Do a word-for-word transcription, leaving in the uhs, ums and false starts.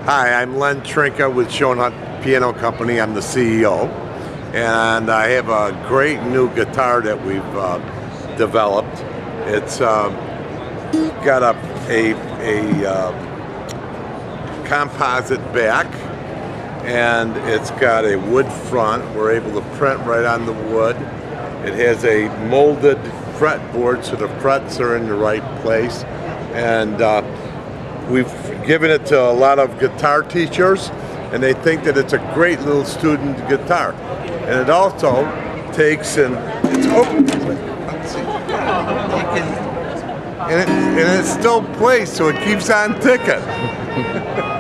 Hi, I'm Len Trinka with Schoenhut Piano Company. I'm the C E O, and I have a great new guitar that we've uh, developed. It's um, got a a, a uh, composite back, and it's got a wood front. We're able to print right on the wood. It has a molded fretboard, so the frets are in the right place, and uh, we've given it to a lot of guitar teachers, and they think that it's a great little student guitar. And it also takes and it's open. Let's see. You can, and it and it still plays, so it keeps on ticking.